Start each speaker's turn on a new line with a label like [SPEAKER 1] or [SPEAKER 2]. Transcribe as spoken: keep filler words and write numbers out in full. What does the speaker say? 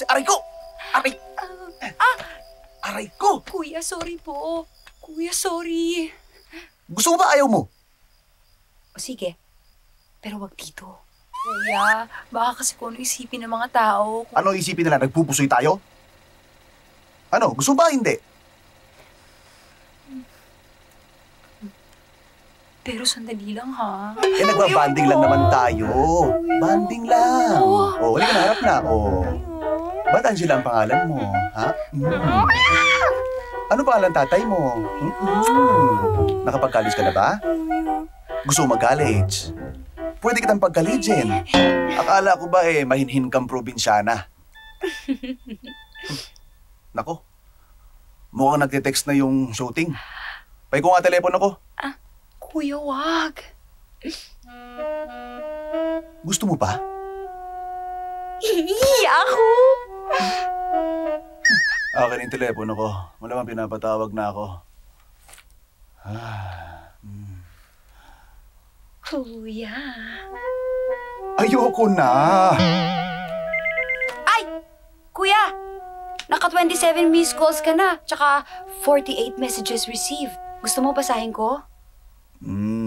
[SPEAKER 1] Aray ko! Aray!
[SPEAKER 2] Ah!
[SPEAKER 1] Aray ko!
[SPEAKER 2] Kuya, sorry po. Kuya, sorry.
[SPEAKER 1] Gusto mo ba ayaw mo?
[SPEAKER 2] O sige, pero wag dito. Kuya, baka kasi kung ano isipin ng mga tao. Kung...
[SPEAKER 1] Ano isipin nila? Nagpupusoy tayo? Ano? Gusto mo ba hindi?
[SPEAKER 2] Pero sandali lang, ha?
[SPEAKER 1] Eh, nagbabanding lang naman tayo. Banding lang. O, halika na, harap na. O, ba't Angela ang pangalan mo? Ha? Mm. Ano pangalan tatay mo? Mm-mm. Nakapag-college ka na ba? Gusto mo mag-college? Pwede kitang pag-collegein. Akala ko ba eh, mahinhin kang probinsyana. Nako, mukhang nagte-text na yung shooting. Pay ko nga telepono ko.
[SPEAKER 2] Ah, kuya, wag.
[SPEAKER 1] Gusto mo pa?
[SPEAKER 2] Hihi, ako!
[SPEAKER 1] Akin yung telepono ko. Malamang pinapatawag na ako. Ah, hmm.
[SPEAKER 2] Kuya.
[SPEAKER 1] Ayoko na!
[SPEAKER 2] Ay! Kuya! Naka twenty-seven missed calls ka na. Tsaka forty-eight messages received. Gusto mo basahin ko?
[SPEAKER 1] Hmm.